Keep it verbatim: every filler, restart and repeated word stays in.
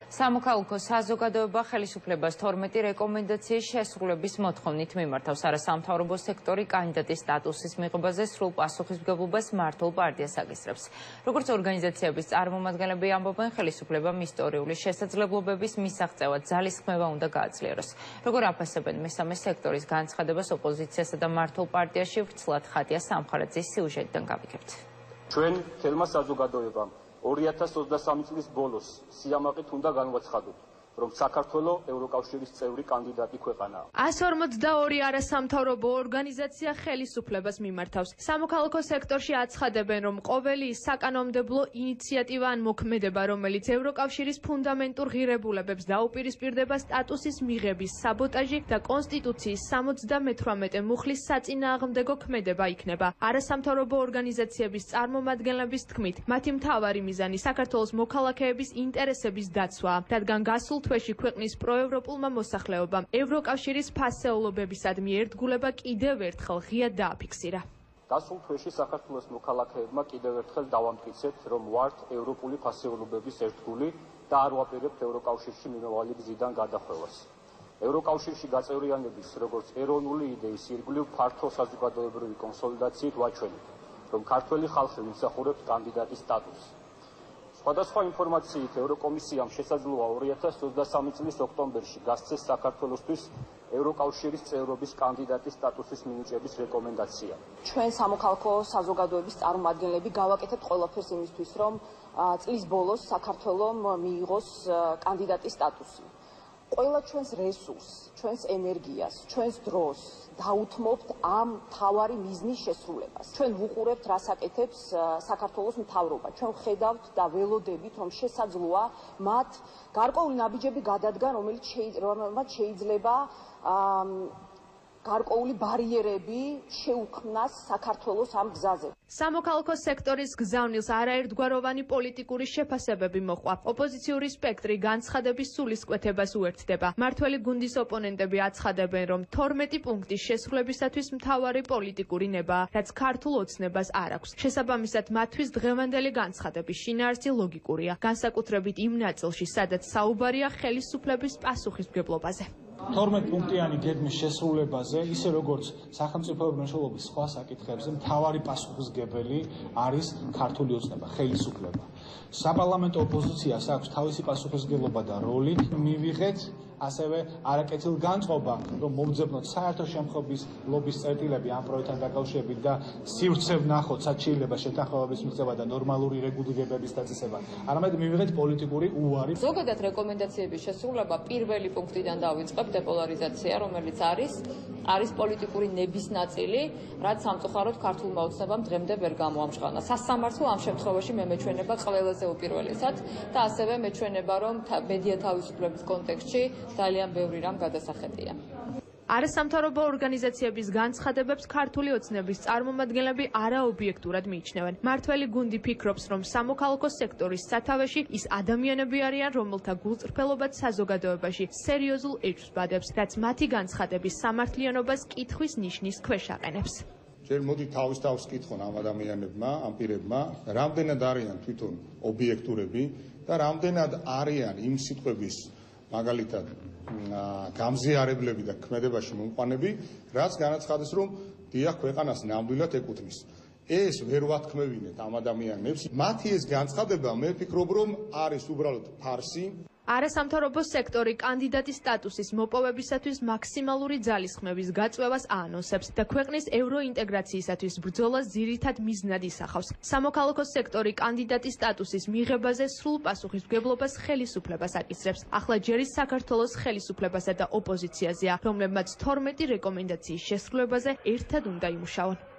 სამოქალაქო საზოგადოება ხელისუფლებას თორმეტი რეკომენდაციის შესრულების მოთხოვნით მიმართავს არასამთავრობო სექტორი კანდიდატის სტატუსის მიღებაზე სრულ პასუხისმგებლობას მართულ პარტიას აკისრებს. Როგორც ორგანიზაციების წარმომადგენლები ამბობენ, ხელისუფლებამ ისტორიული შესაძლებლობების მისაღწევად ძალისხმევა უნდა გააძლიეროს. Როგორ აფასებენ მესამე სექტორის განცხადებას ოპოზიციასა და მართულ პარტიაში ვრცლად ხატია სამხარაძის სიუჟეტიდან გავიგებთ. ჩვენ თელმა საზოგადოებამ ორი ათას ოცდასამი წლის ბოლოს სიამაყით უნდა განვაცხადოთ, რომ საქართველოს ევროკავშირის წევრი კანდიდატი ქვეყანაა. ას ორმოცდაორი არასამთავრობო ორგანიზაცია ხელისუფლებას მიმართავს. სამოქალაქო სექტორში აცხადებენ, რომ ყოველი საკანონმდებლო ინიციატივა ან მოქმედება, რომელიც ევროკავშირის ფუნდამენტურ ღირებულებებს დაუპირისპირდება, სტატუსის მიღების საბოტაჟი და კონსტიტუციის სამოცდამეთვრამეტე მუხლის საწინააღმდეგო ქმედება იქნება. არასამთავრობო ორგანიზაციების წარმომადგენლების თქმით, მათი მთავარი მიზანი საქართველოს მოქალაქეების ინტერესების დაცვაა, რადგან გასულ თვეში ქვეყნის პროევროპულმა მოსახლეობამ ევროკავშირის ფასეულობებისადმი ერთგულება კიდევ ერთხელ ღიად დააფიქსირა. გასულ თვეში საქართველოს მოქალაქეებმა კიდევ ერთხელ დავამტკიცებთ, რომ ვართ ევროპული ფასეულობების ერთგული და არ ვაპირებთ ევროკავშირში მიმავალი გზიდან გადახვევას. ევროკავშირში გაწევრიანების როგორც ეროვნული იდეის ირგვლივ ფართო საზოგადოებრივი კონსოლიდაციით ვაჩვენებთ, რომ ქართველი ხალხი ვიმსახურებთ კანდიდატის სტატუსს. სხვადასხვა ინფორმაციით ევროკომისიამ შესაძლოა ორი ათას ოცდასამი წლის ოქტომბერში გასცეს საქართველოსთვის ევროკავშირის წევრობის კანდიდატის სტატუსის მინიჭების რეკომენდაცია. ჩვენ სამოქალაქო საზოგადოების წარმომადგენლები გავაკეთებთ ყველაფერს იმისთვის, რომ წლის ბოლოს საქართველომ მიიღოს კანდიდატის სტატუსი. ყველა ჩვენს რესურსს, ჩვენს ენერგიას, ჩვენს დროს დაუთმობთ ამ მთავარი მიზნის შესრულებას. ჩვენ ვუყურებთ, რას აკეთებს საქართველოს მთავრობა. ჩვენ ხედავთ და ველოდებით, რომ შესაძლოა მათ გარკვეული ნაბიჯები გადადგან, რომელიც შეიძლება გარკვეული ბარიერები შეუქმნას საქართველოს ამ გზაზე. სამოქალაქო სექტორის გზავნილს არაერთგვაროვანი პოლიტიკური შეფასებები მოჰყვა. ოპოზიციური სპექტრი განცხადების სულისკვეთებას უერთდება. მართველი გუნდის ოპონენტები აცხადებენ, რომ თორმეტი პუნქტის შესრულებისათვის მთავარი პოლიტიკური ნებაა, რაც ქართულ ოცნებას არ აქვს. შესაბამისად, მათთვის დღევანდელი განცხადების შინაარსი ლოგიკურია, განსაკუთრებით იმ ნაწილში, სადაც საუბარია ხელისუფლების პასუხისმგებლობაზე. თორმეტ პუნქტიანი გეგმის შესრულებაზე, ისე როგორც სახელმწიფოებრივი მნიშვნელობის სხვა საკითხებზე, მთავარი პასუხისმგებელი არის ქართული ოცნება, ხელისუფლება. საპარლამენტო ოპოზიციას აქვს თავისი პასუხისმგებლობა და როლი. მივიღეთ ასევე არაკეთილ განწყობა, რომ მომძებნოთ საერთო შემთხვევის ლობის წერტილები ამ პროექტთან დაკავშირებით და სივრცე ვნახოთ, რაც შეიძლება შეთანხმებების მიღწევა და ნორმალური რეგულირებების დაწესება. არამედ მივიღეთ პოლიტიკური უარი. ზოგადად რეკომენდაციების შესრულება პირველი პუნქტიდან დავიწყებ დეპოლარიზაცია, რომელიც არის არის პოლიტიკური ნების ნაწილი, რაც სამწუხაროდ ქართულმა ოცნებამ დღემდე ვერ გამოამჟღავნა. სასამართლო ამ შემთხვევაში მე მეჩვენება ყველაზე უპირველესად და ასევე მეჩვენება, რომ მედია თავისუფლების კონტექსტში ძალიან ბევრი რამ გადასახედია. არასამთავრობო ორგანიზაციების განცხადებებს ქართული ოცნების წარმომადგენლები არაობიექტურად მიიჩნევენ. მართველი გუნდი ფიქრობს, რომ სამოქალაქო სექტორის სათავეში ის ადამიანები არიან, რომელთა გულწრფელობაც საზოგადოებაში სერიოზულ ეჭვს ბადებს, რაც მათი განცხადების სამართლიანობას კითხვის ნიშნის ქვეშ აყენებს. ჯერ მოდი თავის თავს კითხონ ამ ადამიანებმა, ამ პირებმა, რამდენად არიან თვითონ ობიექტურები და რამდენად არიან იმ სიტყვების მაგალითად გამზიარებლები და ქმედებაში მომყვანები, რაც განაცხადეს, რომ დიახ, ქვეყანას ნამდვილად ეკუთვნის. ეს ვერ ვათქმევინეთ ამ ადამიანებს. მათი ეს განცხადება, მე ვფიქრობ, რომ არის უბრალოდ ფარსი. არასამთავრობო სექტორი კანდიდატის სტატუსის მოპოვებისათვის მაქსიმალური ძალისხმევის გაწვევას აანონსებს და ქვეყნის ევროინტეგრაციისათვის ბრძოლას ძირითად მიზნად ისახავს. სამოქალაქო სექტორი კანდიდატის სტატუსის მიღებაზე სრულ პასუხისმგებლობას ხელისუფლებას აკისრებს. ახლა ჯერ ის საქართველოს ხელისუფლებასა და ოპოზიციაზეა, რომლებმაც თორმეტი რეკომენდაციის შესრულებაზე ერთად უნდა იმუშაონ.